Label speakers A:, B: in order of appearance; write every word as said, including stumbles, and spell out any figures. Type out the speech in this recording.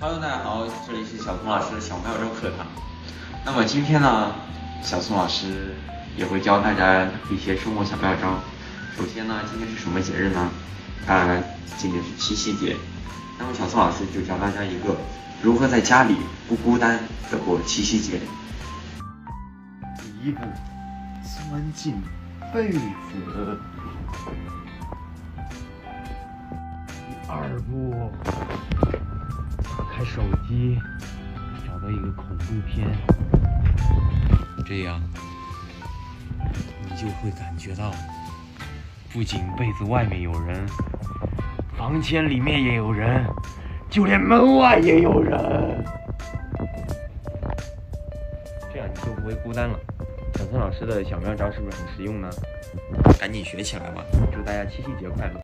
A: Hello， 大家好，这里是小宋老师的小妙招课堂。那么今天呢，小宋老师也会教大家一些生活小妙招。首先呢，今天是什么节日呢？当然，今天是七夕节。那么小宋老师就教大家一个如何在家里不孤单的过七夕节。第一步，钻进被子。第二步，打开手机，找到一个恐怖片，这样你就会感觉到，不仅被子外面有人，房间里面也有人，就连门外也有人，这样你就不会孤单了。小宋老师的小妙招是不是很实用呢？赶紧学起来吧！祝大家七夕节快乐！